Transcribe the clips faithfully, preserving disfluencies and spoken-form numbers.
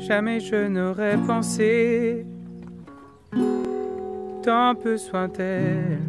Jamais je n'aurais pensé, tant peu soit-elle.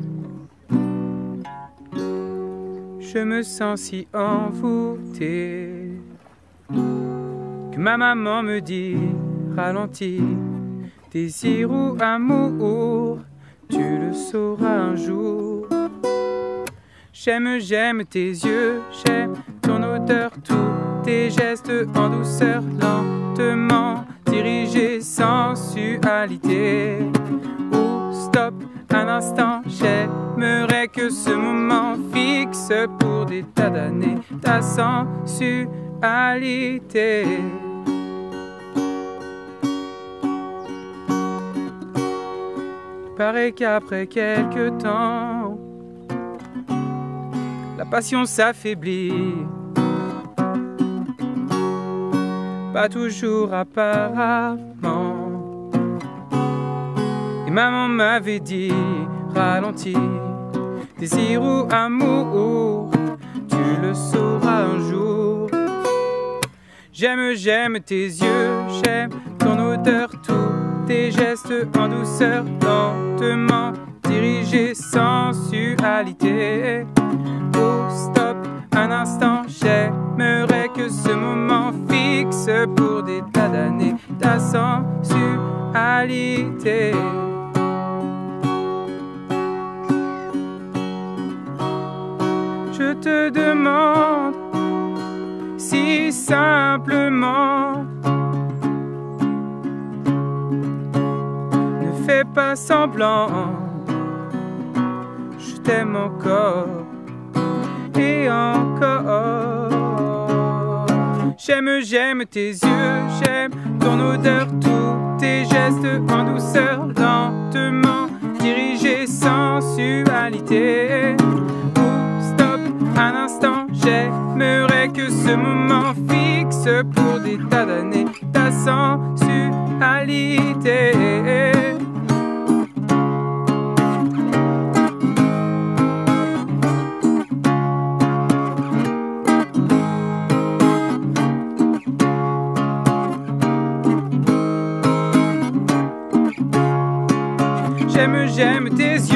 Je me sens si envoûté que ma maman me dit ralentis, désir ou amour, tu le sauras un jour. J'aime, j'aime tes yeux, j'aime ton odeur, tous tes gestes en douceur, lentement dirigés, sensualité. Ou stop un instant, j'aimerais que ce moment fixe pour des tas d'années ta sensualité. Paraît qu'après quelque temps, la passion s'affaiblit. Pas toujours apparemment. Et maman m'avait dit ralentis, désir ou amour, tu le sauras un jour. J'aime, j'aime tes yeux, j'aime ton odeur, tous tes gestes en douceur, lentement dirigés, sensualité. Oh stop un instant, j'aimerais que ce moment fixe pour des tas d'années ta sensualité. Je te demande si simplement, ne fais pas semblant, je t'aime encore et encore. J'aime, j'aime tes yeux, j'aime ton odeur, tous tes gestes en douceur, lentement dirigés, sensualité. Un instant, j'aimerais que ce moment fixe pour des tas d'années ta sensualité. J'aime, j'aime tes